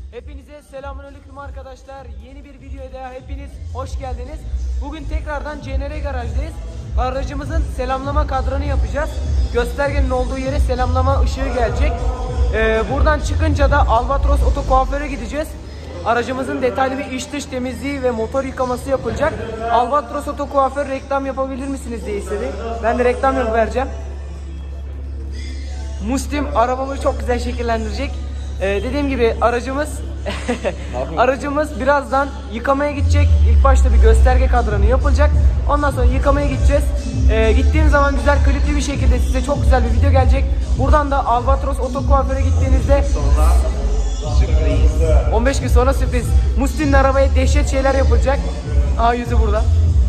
Hepinize selamünaleyküm arkadaşlar. Yeni bir videoya daha hepiniz hoş geldiniz. Bugün tekrardan CNR Garaj'dayız. Aracımızın selamlama kadranı yapacağız. Göstergenin olduğu yere selamlama ışığı gelecek. Buradan çıkınca da Albatros Oto Kuaför'e gideceğiz. Aracımızın detaylı bir iç dış temizliği ve motor yıkaması yapılacak. Albatros Oto Kuaför reklam yapabilir misiniz diye istedi. Ben de reklam yapıvereceğim. Muslim arabamı çok güzel şekillendirecek. Dediğim gibi aracımız birazdan yıkamaya gidecek. İlk başta bir gösterge kadranı yapılacak. Ondan sonra yıkamaya gideceğiz. Gittiğim zaman güzel klipli bir şekilde size çok güzel bir video gelecek. Buradan da Albatros Oto Kuaför'e gittiğinizde sürpriz. 15 gün sonra sürpriz. Muslim'in arabaya dehşet şeyler yapılacak. Aa, yüzü burada.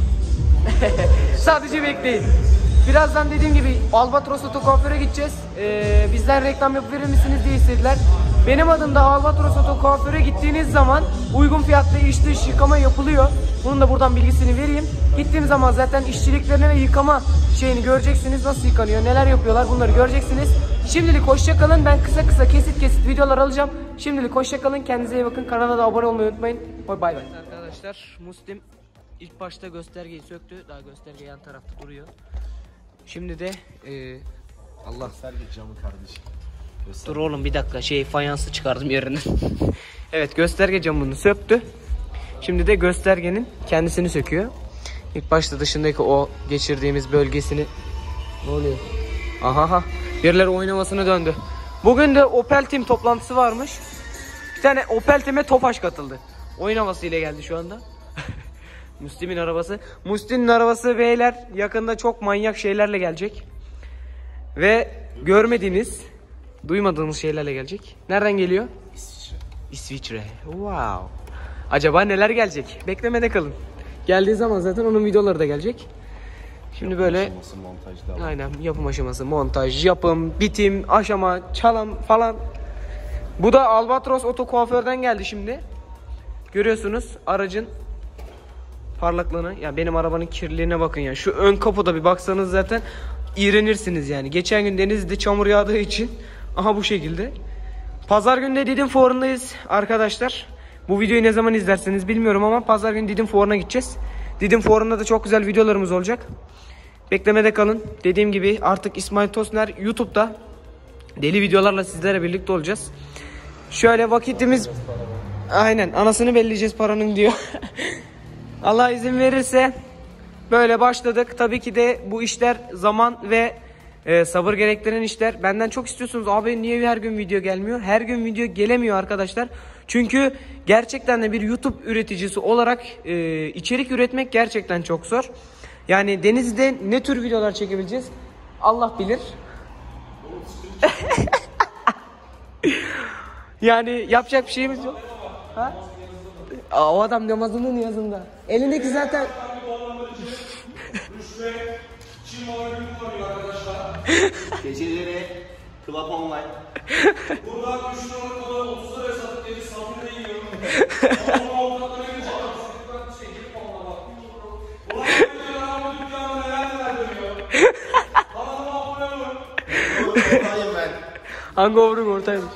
Sadece bekleyin. Birazdan dediğim gibi Albatros Oto Kuaför'e gideceğiz. Bizden reklam yapabilir misiniz diye istediler. Benim adım da Albatros Oto Kuaför'e gittiğiniz zaman uygun fiyatlı iç dış yıkama yapılıyor. Bunun da buradan bilgisini vereyim. Gittiğim zaman zaten işçiliklerini ve yıkama şeyini göreceksiniz. Nasıl yıkanıyor, neler yapıyorlar, bunları göreceksiniz. Şimdilik hoşça kalın. Ben kısa kısa kesit videolar alacağım. Şimdilik hoşça kalın. Kendinize iyi bakın. Kanala da abone olmayı unutmayın. Bay bay. Evet arkadaşlar, Muslim ilk başta göstergeyi söktü. Daha gösterge yan tarafta duruyor. Şimdi de Allah. Gösterge camı kardeşim. Dur oğlum bir dakika, fayansı çıkardım yerinden. Evet, gösterge camını söktü. Şimdi de göstergenin kendisini söküyor. İlk başta dışındaki o geçirdiğimiz bölgesini. Ne oluyor? Aha, birileri oynamasına döndü. Bugün de Opel Team toplantısı varmış. Bir tane Opel Team'e Tofaş katıldı. Oyun havasıyla geldi şu anda. Muslim'in arabası. Muslim'in arabası beyler yakında çok manyak şeylerle gelecek. Ve görmediğiniz, duymadığınız şeylerle gelecek. Nereden geliyor? İsviçre. Wow. Acaba neler gelecek? Beklemede kalın. Geldiği zaman zaten onun videoları da gelecek. Şimdi böyle aynen yapım aşaması, montaj, yapım, bitim, aşama, çalım falan. Bu da Albatros Oto Kuaför'den geldi şimdi. Görüyorsunuz aracın parlaklığına. Ya benim arabanın kirliliğine bakın ya. Şu ön kapıda bir baksanız zaten iğrenirsiniz yani. Geçen gün denizde çamur yağdığı için aha bu şekilde. Pazar günü de Didim Fuarı'ndayız arkadaşlar. Bu videoyu ne zaman izlerseniz bilmiyorum ama pazar günü Didim Fuarı'na gideceğiz. Didim Fuarı'nda da çok güzel videolarımız olacak. Beklemede kalın. Dediğim gibi artık İsmail Tosner YouTube'da deli videolarla sizlere birlikte olacağız. Şöyle vakitimiz aynen anasını belleyeceğiz paranın diyor. Allah izin verirse böyle başladık. Tabii ki de bu işler zaman ve sabır gerektiren işler. Benden çok istiyorsunuz abi niye her gün video gelmiyor? Her gün video gelemiyor arkadaşlar. Çünkü gerçekten de bir YouTube üreticisi olarak içerik üretmek gerçekten çok zor. Yani denizde ne tür videolar çekebileceğiz? Allah bilir. Yani yapacak bir şeyimiz yok. Ha? O adam namazının yazında. Elindeki zaten geceleri Club Online. Burada 3 liralık kadar 30 liraya satıp dedi sabırla yiyorum. Ama avukatlara gelince artık gelip onunla bak. Ulan videolar ama dükkanda neler dönüyor. Kanalıma abone olun. Ortayım ben. hangover'ın ortaymış.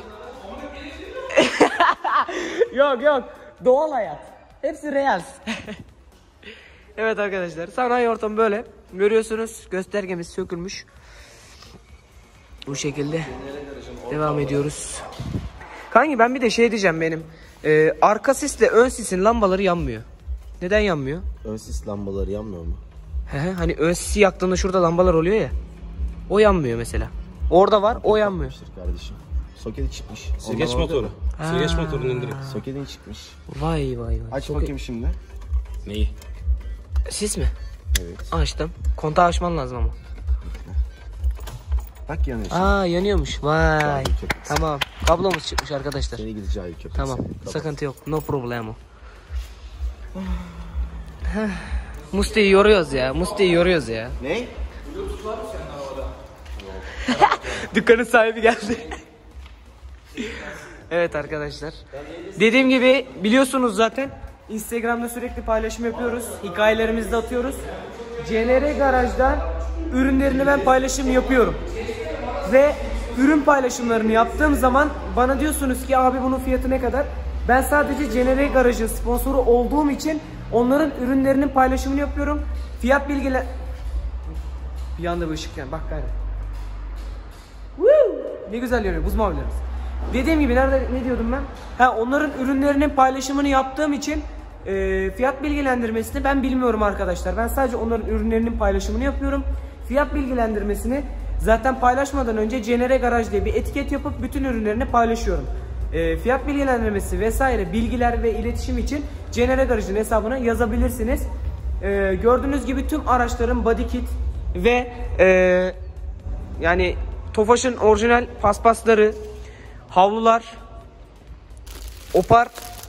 Yok. Doğal hayat. Hepsi real. Evet arkadaşlar, sanayi ortamı böyle. Görüyorsunuz göstergemiz sökülmüş. Bu şekilde devam ediyoruz. Kanki ben bir de diyeceğim benim. Arka sisle ön sisin lambaları yanmıyor. Neden yanmıyor? Ön sis lambaları yanmıyor mu? Hani ön sisi yaktığında şurada lambalar oluyor ya. O yanmıyor mesela. Orada var, o yanmıyor. Kardeşim. Soketi çıkmış. Sirgeç motoru. Sirgeç motorunu indirip. Soketin çıkmış. Vay. Aç bakayım şimdi. Neyi? Sis mi? Evet. Açtım. Kontağı açman lazım ama. Bak yanıyor şimdi. Aa, yanıyormuş. Vay. Cahil köpek. Tamam. Kablomuz çıkmış arkadaşlar. Seni gidi cahil köpek. Tamam. Sıkıntı yok. No problemo. Musti'yi yoruyoruz ya. Ne? Dükkanın sahibi geldi. Evet arkadaşlar. Dediğim gibi biliyorsunuz zaten. Instagram'da sürekli paylaşım yapıyoruz. Hikayelerimizi de atıyoruz. CNR Garaj'dan ürünlerini ben paylaşım yapıyorum. Ve ürün paylaşımlarını yaptığım zaman bana diyorsunuz ki abi bunun fiyatı ne kadar? Ben sadece Cenere Garajı sponsoru olduğum için onların ürünlerinin paylaşımını yapıyorum. Fiyat bilgiler... Bir anda bir ışık yani, bak gayret. Ne güzel yanıyor buz mavilerimiz. Dediğim gibi ne diyordum ben? Onların ürünlerinin paylaşımını yaptığım için fiyat bilgilendirmesini ben bilmiyorum arkadaşlar. Ben sadece onların ürünlerinin paylaşımını yapıyorum. Fiyat bilgilendirmesini zaten paylaşmadan önce Cenere Garaj diye bir etiket yapıp bütün ürünlerini paylaşıyorum. Fiyat bilgilendirmesi vesaire bilgiler ve iletişim için Cenere Garaj'ın hesabına yazabilirsiniz. Gördüğünüz gibi tüm araçların body kit ve yani Tofaş'ın orijinal paspasları, havlular, opar,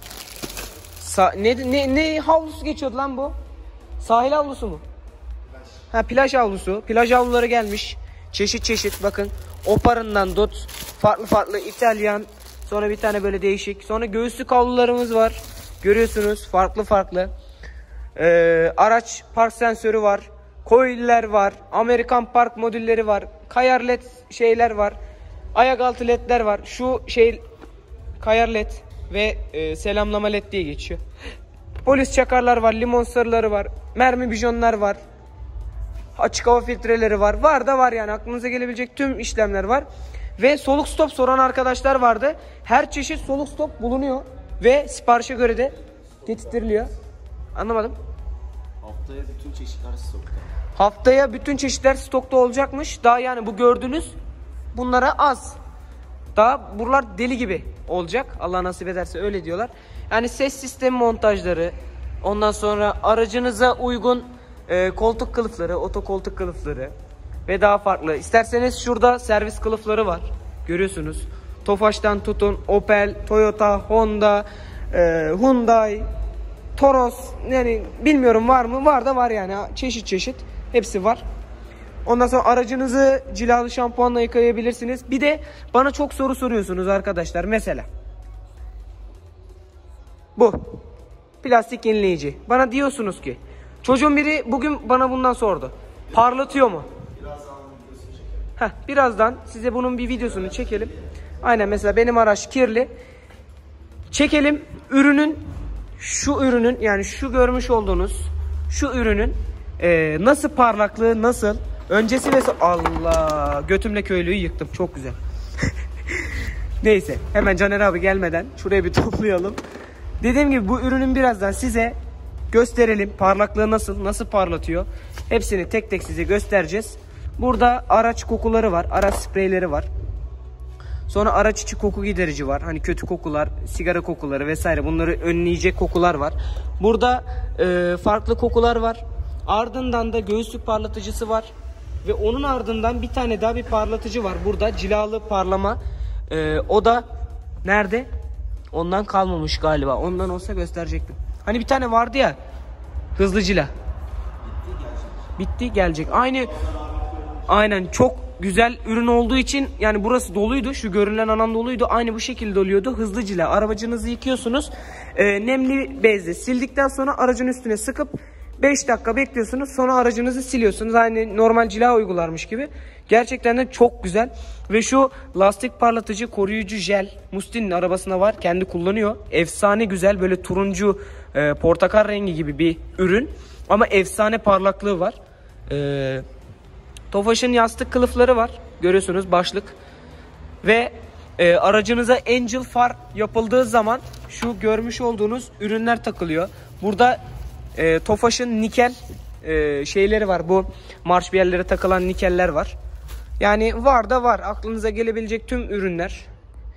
ne havlusu geçiyordu lan bu? Sahil havlusu mu? Plaj havlusu. Plaj havluları gelmiş. Çeşit çeşit bakın. Oparından tut. Farklı İtalyan. Sonra bir tane böyle değişik. Sonra göğüslük havlularımız var. Görüyorsunuz farklı. Araç park sensörü var. Coil'ler var. Amerikan park modülleri var. Kayar led şeyler var. Ayak altı ledler var. Şu şey kayar led ve selamlama led diye geçiyor. Polis çakarlar var. Limon sarıları var. Mermi bijonlar var. Açık hava filtreleri var. Var yani aklınıza gelebilecek tüm işlemler var. Ve soluk stop soran arkadaşlar vardı. Her çeşit soluk stop bulunuyor. Ve siparişe göre de getirtiliyor. Anlamadım. Haftaya bütün çeşitler stokta. Haftaya bütün çeşitler stokta olacakmış. Daha yani bu gördüğünüz bunlara az. Daha buralar deli gibi olacak. Allah nasip ederse öyle diyorlar. Yani ses sistemi montajları. Ondan sonra aracınıza uygun koltuk kılıfları, otokoltuk kılıfları ve daha farklı. İsterseniz şurada servis kılıfları var. Görüyorsunuz. Tofaş'tan tutun Opel, Toyota, Honda, Hyundai, Toros, yani bilmiyorum var mı? Var yani. Çeşit hepsi var. Ondan sonra aracınızı cilalı şampuanla yıkayabilirsiniz. Bir de bana çok soru soruyorsunuz arkadaşlar. Mesela bu plastik yenileyici. Bana diyorsunuz ki çocuğun biri bugün bana bundan sordu. Parlatıyor mu? Birazdan size bunun bir videosunu çekelim. Aynen, mesela benim araç kirli. Çekelim. Şu ürünün yani şu görmüş olduğunuz şu ürünün nasıl parlaklığı, nasıl öncesi ve Allah, götümle köylüyü yıktım, çok güzel. Neyse, hemen Caner abi gelmeden şuraya bir toplayalım. Dediğim gibi bu ürünün birazdan size gösterelim. Parlaklığı nasıl parlatıyor. Hepsini tek tek size göstereceğiz. Burada araç kokuları var. Araç spreyleri var. Sonra araç içi koku giderici var. Hani kötü kokular, sigara kokuları vesaire, bunları önleyecek kokular var. Burada farklı kokular var. Ardından da göğüslük parlatıcısı var. Ve onun ardından bir tane daha bir parlatıcı var. Burada cilalı parlama. O da nerede? Ondan kalmamış galiba. Ondan olsa gösterecektim. Hani bir tane vardı ya, hızlı cila. Bitti gelecek. Aynen, çok güzel ürün olduğu için yani burası doluydu. Şu görünen alan doluydu. Aynı bu şekilde oluyordu. Hızlı cila. Arabacınızı yıkıyorsunuz. Nemli bezle sildikten sonra aracın üstüne sıkıp 5 dakika bekliyorsunuz. Sonra aracınızı siliyorsunuz. Aynı normal cila uygularmış gibi. Gerçekten de çok güzel. Ve şu lastik parlatıcı koruyucu jel Musti'nin arabasında var. Kendi kullanıyor. Efsane güzel, böyle turuncu portakal rengi gibi bir ürün. Ama efsane parlaklığı var. Tofaş'ın yastık kılıfları var. Görüyorsunuz, başlık. Ve aracınıza Angel far yapıldığı zaman şu görmüş olduğunuz ürünler takılıyor. Burada Tofaş'ın nikel şeyleri var. Bu marş bir yerlere takılan nikeller var. Yani var. Aklınıza gelebilecek tüm ürünler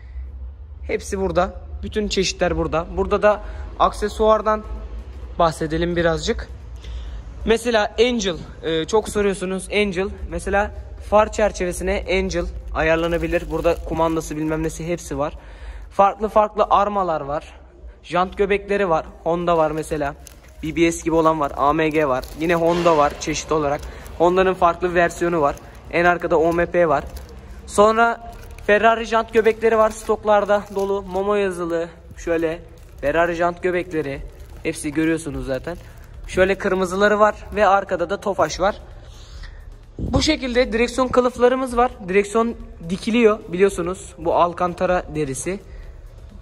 hepsi burada. Bütün çeşitler burada. Burada da aksesuardan bahsedelim birazcık. Mesela Angel, çok soruyorsunuz Angel. Mesela far çerçevesine Angel ayarlanabilir. Burada kumandası bilmem nesi hepsi var. Farklı armalar var. Jant göbekleri var. Honda var mesela. BBS gibi olan var. AMG var. Yine Honda var çeşit olarak. Honda'nın farklı versiyonu var. En arkada OMP var. Sonra Ferrari jant göbekleri var. Stoklarda dolu. Momo yazılı. Şöyle Ferrari jant göbekleri. Hepsi görüyorsunuz zaten. Şöyle kırmızıları var. Ve arkada da Tofaş var. Bu şekilde direksiyon kılıflarımız var. Direksiyon dikiliyor biliyorsunuz. Bu Alcantara derisi.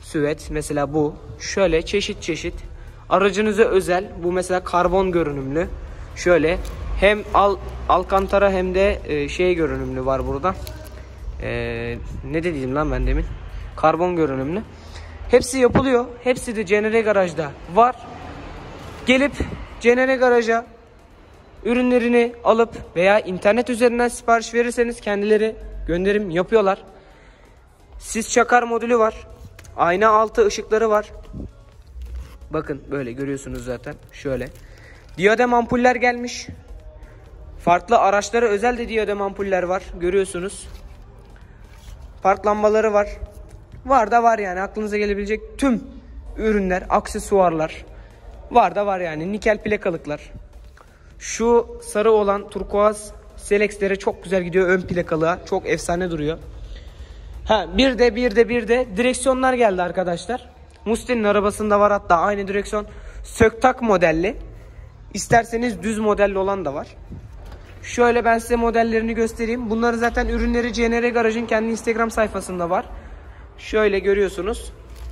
süvet mesela bu. Şöyle çeşit çeşit. Aracınıza özel. Bu mesela karbon görünümlü. Şöyle hem alkantara hem de şey görünümlü var burada. Ne dedim lan ben demin? Karbon görünümlü. Hepsi yapılıyor. Hepsi de Cenere Garaj'da var. Gelip Cenere Garaj'a ürünlerini alıp veya internet üzerinden sipariş verirseniz kendileri gönderim yapıyorlar. Sis çakar modülü var. Ayna altı ışıkları var. Bakın böyle görüyorsunuz zaten. Şöyle. Diyodem ampuller gelmiş. Farklı araçlara özel de diyodem ampuller var. Görüyorsunuz. Park lambaları var. Var da var yani. Aklınıza gelebilecek tüm ürünler, aksesuarlar. Var da var yani. Nikel plakalıklar. Şu sarı olan turkuaz Selex'lere çok güzel gidiyor ön plakalığa. Çok efsane duruyor. Bir de direksiyonlar geldi arkadaşlar. Musti'nin arabasında var hatta aynı direksiyon. Söktak modelli. İsterseniz düz modelli olan da var. Şöyle ben size modellerini göstereyim. Bunları zaten ürünleri CNR Garaj'ın kendi Instagram sayfasında var. Şöyle görüyorsunuz.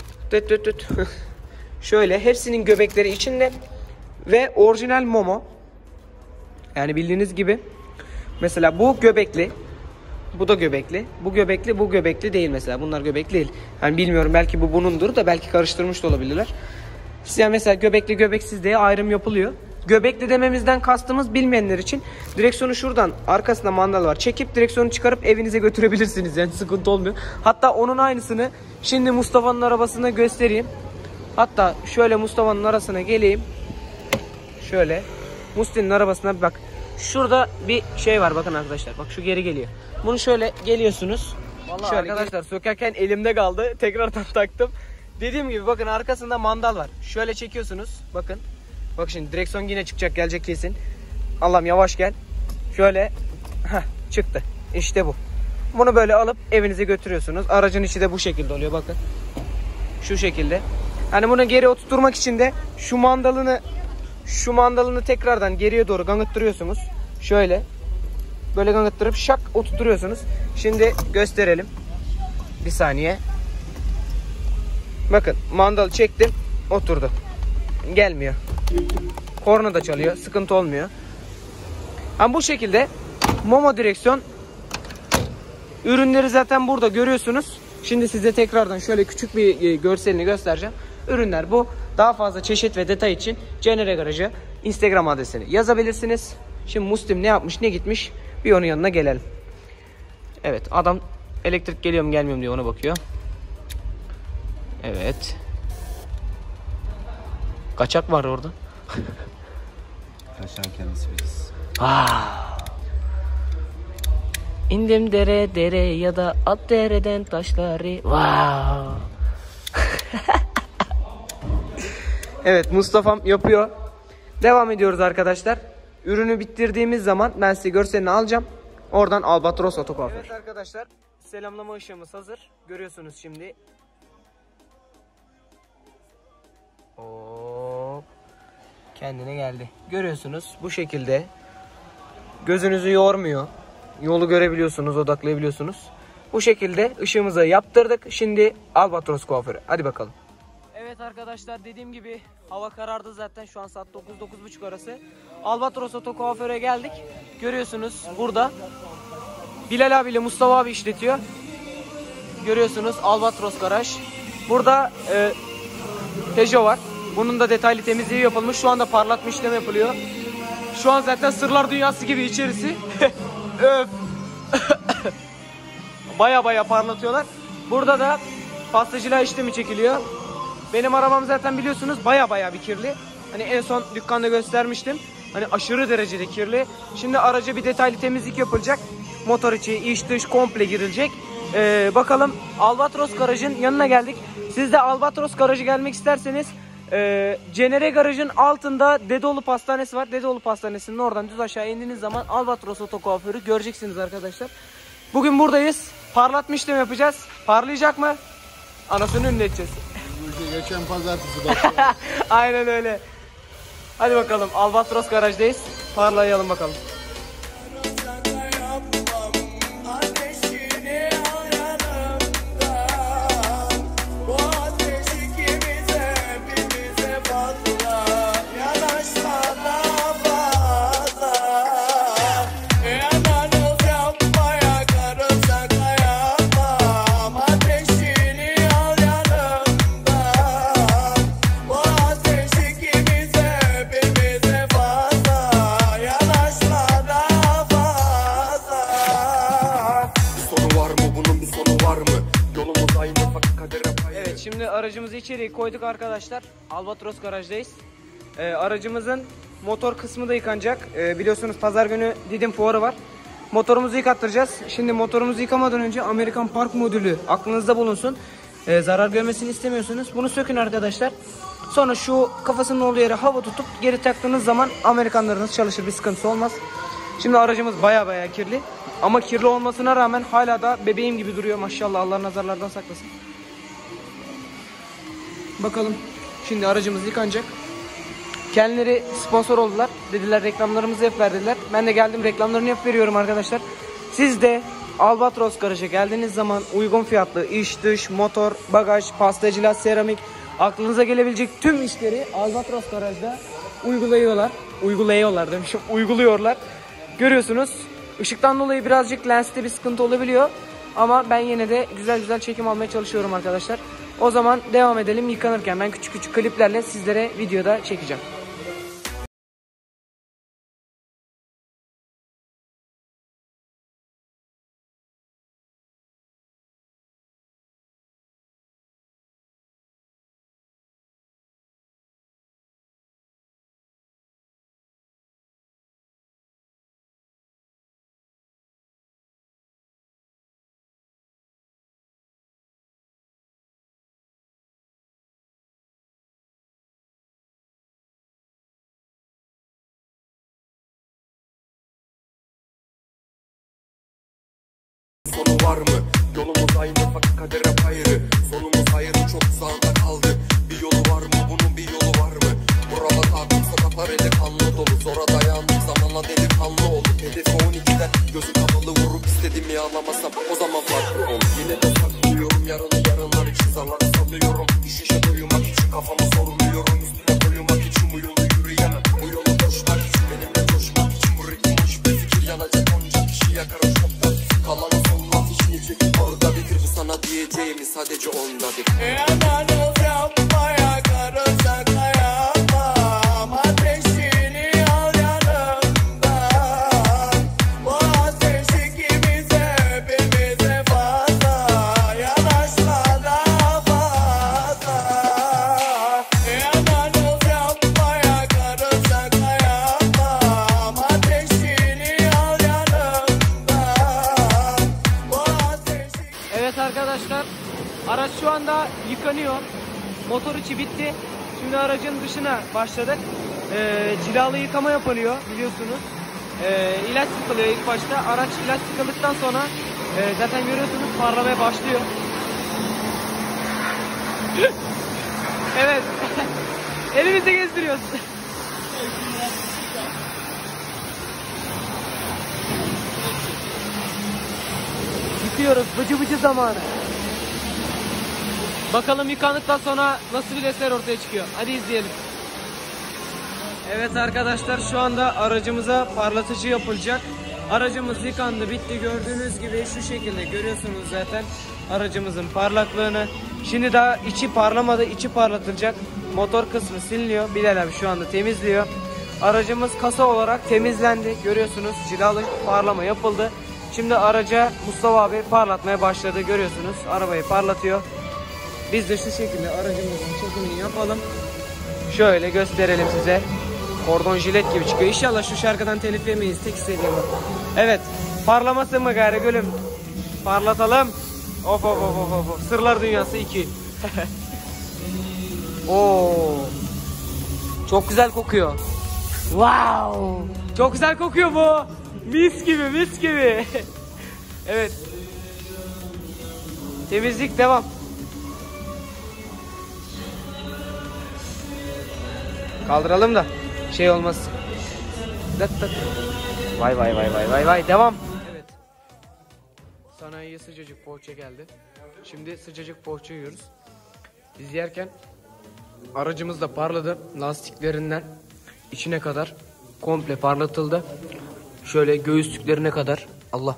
Şöyle hepsinin göbekleri içinde. Ve orijinal Momo. Yani bildiğiniz gibi. Mesela bu göbekli. Bu da göbekli. Bu göbekli, bu göbekli değil mesela. Bunlar göbekli değil. Yani bilmiyorum belki bu bunundur da belki karıştırmış da olabilirler. Yani mesela göbekli göbeksiz diye ayrım yapılıyor. Göbekli dememizden kastımız bilmeyenler için direksiyonu şuradan arkasında mandal var. Çekip direksiyonu çıkarıp evinize götürebilirsiniz. Yani sıkıntı olmuyor. Hatta onun aynısını şimdi Mustafa'nın arabasına göstereyim. Hatta şöyle Mustafa'nın arasına geleyim. Şöyle Musti'nin arabasına bir bak. Şurada bir şey var bakın arkadaşlar. Bak şu geri geliyor. Bunu şöyle geliyorsunuz. Vallahi şöyle arkadaşlar sökerken elimde kaldı. Tekrardan taktım. Dediğim gibi bakın arkasında mandal var. Şöyle çekiyorsunuz. Bakın. Bak şimdi direksiyon yine çıkacak gelecek kesin. Allah'ım yavaş gel. Şöyle. Çıktı. İşte bu. Bunu böyle alıp evinize götürüyorsunuz. Aracın içi de bu şekilde oluyor bakın. Şu şekilde. Hani bunu geri oturtmak için de şu mandalını tekrardan geriye doğru gangıttırıyorsunuz. Şöyle. Böyle gangıttırıp şak oturtuyorsunuz. Şimdi gösterelim. Bir saniye. Bakın mandalı çektim. Oturdu. Gelmiyor. Korna da çalıyor. Sıkıntı olmuyor. Bu şekilde Momo direksiyon ürünleri zaten burada görüyorsunuz. Şimdi size tekrardan şöyle küçük bir görselini göstereceğim. Ürünler bu. Daha fazla çeşit ve detay için CNR Garajı Instagram adresini yazabilirsiniz. Şimdi Muslim ne yapmış ne gitmiş bir onun yanına gelelim. Evet adam elektrik geliyor mu gelmiyor mu diye ona bakıyor. Evet. Kaçak var orada. Kaçan kendisi biz. İndim dere ya da at dereden taşları. Wow. Evet Mustafa'm yapıyor. Devam ediyoruz arkadaşlar. Ürünü bitirdiğimiz zaman ben size görselini alacağım. Oradan Albatros Otokuaför. Evet arkadaşlar selamlama ışığımız hazır. Görüyorsunuz şimdi. Hop. Kendine geldi. Görüyorsunuz bu şekilde. Gözünüzü yormuyor. Yolu görebiliyorsunuz, odaklayabiliyorsunuz. Bu şekilde ışığımızı yaptırdık. Şimdi Albatros kuaförü. Hadi bakalım. Evet arkadaşlar dediğim gibi hava karardı zaten. Şu an saat 9-9:30 arası. Albatros Oto Kuaför'e geldik. Görüyorsunuz burada Bilal abiyle Mustafa abi işletiyor. Görüyorsunuz Albatros Garaj. Burada Peugeot var. Bunun da detaylı temizliği yapılmış. Şu anda parlatma işlemi yapılıyor. Şu an zaten sırlar dünyası gibi içerisi. Öf. Baya parlatıyorlar. Burada da pastacılığa işlemi çekiliyor. Benim arabam zaten biliyorsunuz baya bir kirli. Hani en son dükkanda göstermiştim. Hani aşırı derecede kirli. Şimdi araca bir detaylı temizlik yapılacak. Motor içi, iç dış komple girilecek. Bakalım Albatros Garaj'ın yanına geldik. Siz de Albatros Garaj'a gelmek isterseniz CNR Garaj'ın altında Dedeoğlu Pastanesi var. Dedeoğlu Pastanesi'nin oradan düz aşağı indiğiniz zaman Albatros Oto Kuaförü göreceksiniz arkadaşlar. Bugün buradayız. Parlatma işlemi yapacağız. Parlayacak mı? Anasını ünlü edeceğiz. Geçen pazartesi başlıyor. Aynen öyle. Hadi bakalım Albatros Garaj'dayız. Parlayalım bakalım. Ateşini ayarımda, bu ateş içeriği koyduk arkadaşlar. Albatros garajdayız. Aracımızın motor kısmı da yıkanacak. Biliyorsunuz pazar günü Didim fuarı var. Motorumuzu yıkattıracağız. Şimdi motorumuzu yıkamadan önce Amerikan Park modülü aklınızda bulunsun. Zarar görmesini istemiyorsunuz. Bunu sökün arkadaşlar. Sonra şu kafasının olduğu yere hava tutup geri taktığınız zaman Amerikanlarınız çalışır. Bir sıkıntısı olmaz. Şimdi aracımız baya kirli. Ama kirli olmasına rağmen hala da bebeğim gibi duruyor. Maşallah, Allah nazarlardan saklasın. Bakalım. Şimdi aracımız yıkanacak. Kendileri sponsor oldular. Dediler reklamlarımızı yap verdiler. Ben de geldim reklamlarını yap veriyorum arkadaşlar. Siz de Albatros Garaj'a geldiğiniz zaman uygun fiyatlı iç dış, motor, bagaj, pastacılık, seramik, aklınıza gelebilecek tüm işleri Albatros Garaj'da uyguluyorlar. Görüyorsunuz. Işıktan dolayı birazcık lenste bir sıkıntı olabiliyor. Ama ben yine de güzel çekim almaya çalışıyorum arkadaşlar. O zaman devam edelim yıkanırken. Ben küçük kliplerle sizlere videoda çekeceğim. Sonu var mı? Yolumuz aynı fakat kader hep ayrı. Sonumuz ayrı, çok uzağında kaldık. Bir yolu var mı? Bunun bir yolu var mı? Buralar takım sokaklar eli kanlı dolu. Zora dayandık, zamanla delikanlı olduk. Hedefi 12'den gözü kapalı vurup istediğimi anlamasam o zaman farklı olur. Yine de saklıyorum yarınlar için zarları sallıyorum. Şişe duymak için kafamı sormuyorum. Üstüne koymak için bu yolu yürüyemem. Bu yolu koşmak için, benimle coşmak için. Bu ritim hoş bir fikir, yanacak onca kişi yakarım çoktan. Kalanı sonlar hiç çekip orada bitir. Bu sana diyeceğimi sadece onda bir. Yanarız yapmaya karışsak yapmam. Ateşini al yanımdan. Bu ateş ikimize hepimize fazla. Yanaşma daha fazla. Yanarız yapmaya karışsak yapmam. Ateşini al yanımdan. Bu ateş. Evet arkadaşlar, araç şu anda yıkanıyor. Motor içi bitti. Şimdi aracın dışına başladık. Cilalı yıkama yapılıyor biliyorsunuz. İlaç sıkılıyor ilk başta. Araç ilaç sıkıldıktan sonra zaten görüyorsunuz parlamaya başlıyor. Evet. Elimizde gezdiriyoruz. Yıkıyoruz. Bıcı zamanı. Bakalım yıkandıktan sonra nasıl bir eser ortaya çıkıyor. Hadi izleyelim. Evet arkadaşlar, şu anda aracımıza parlatıcı yapılacak. Aracımız yıkandı, bitti. Gördüğünüz gibi şu şekilde görüyorsunuz zaten aracımızın parlaklığını. Şimdi daha içi parlamadı, içi parlatılacak. Motor kısmı siliniyor. Bilal abi şu anda temizliyor. Aracımız kasa olarak temizlendi. Görüyorsunuz cilalı parlama yapıldı. Şimdi araca Mustafa abi parlatmaya başladı. Görüyorsunuz arabayı parlatıyor. Biz de şu şekilde aracımızın çekimini yapalım. Şöyle gösterelim size. Kordon jilet gibi çıkıyor. İnşallah şu şarkıdan telif yemeyiz. Tek istediğim bu. Evet. Parlaması mı gari gülüm? Parlatalım. Of. Sırlar Dünyası 2. Oo. Çok güzel kokuyor. Wow. Çok güzel kokuyor bu. Mis gibi. Evet. Temizlik devam. Kaldıralım da şey olmaz. Vay devam. Evet. Sanayiye sıcacık poğaça geldi. Şimdi sıcacık poğaça yiyoruz. Biz yerken aracımız da parladı. Lastiklerinden içine kadar komple parlatıldı. Şöyle göğüslüklerine kadar Allah.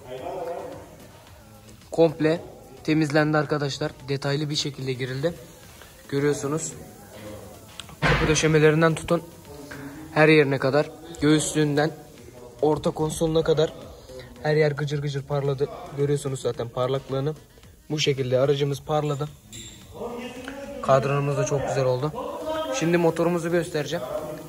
Komple temizlendi arkadaşlar. Detaylı bir şekilde girildi. Görüyorsunuz. Kapı döşemelerinden tutun her yerine kadar, göğüslüğünden orta konsoluna kadar her yer gıcır parladı. Görüyorsunuz zaten parlaklığını. Bu şekilde aracımız parladı. Kadranımız da çok güzel oldu. Şimdi motorumuzu göstereceğim.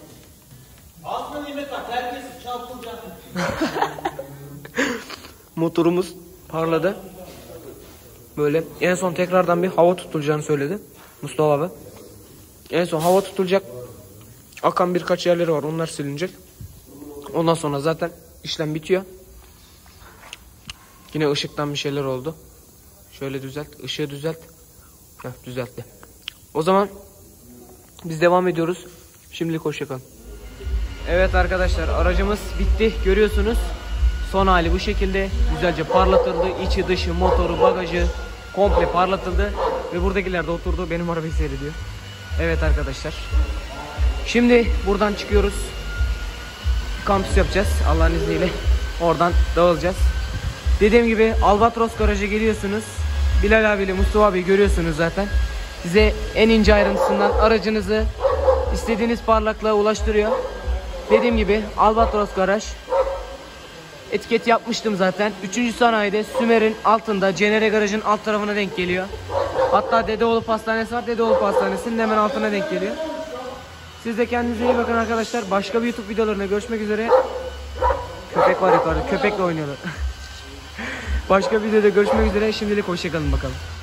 Motorumuz parladı. Böyle en son tekrardan bir hava tutulacağını söyledi Mustafa abi. En son hava tutulacak. Akan birkaç yerleri var, onlar silinecek. Ondan sonra zaten işlem bitiyor. Yine ışıktan bir şeyler oldu. Şöyle düzelt, ışığı düzelt. Heh, düzeltti. O zaman biz devam ediyoruz. Şimdilik hoşça kalın. Evet arkadaşlar, aracımız bitti. Görüyorsunuz. Son hali bu şekilde. Güzelce parlatıldı. İçi dışı, motoru, bagajı komple parlatıldı. Ve buradakiler de oturdu. Benim arabayı seyrediyor. Evet arkadaşlar. Şimdi buradan çıkıyoruz. Kampüs yapacağız Allah'ın izniyle. Oradan dağılacağız. Dediğim gibi Albatros Garaj'a geliyorsunuz. Bilal abiyle Mustafa abi görüyorsunuz zaten. Size en ince ayrıntısından aracınızı istediğiniz parlaklığa ulaştırıyor. Dediğim gibi Albatros Garaj. Etiket yapmıştım zaten. 3. sanayide Sümer'in altında, Cenere Garaj'ın alt tarafına denk geliyor. Hatta Dedeoğlu Pastanesi var. Dedeoğlu Pastanesi'nin hemen altına denk geliyor. Siz de kendinize iyi bakın arkadaşlar. Başka bir YouTube videolarında görüşmek üzere. Köpek var yukarıda. Köpekle oynuyorlar. Başka bir videoda görüşmek üzere. Şimdilik hoşçakalın bakalım.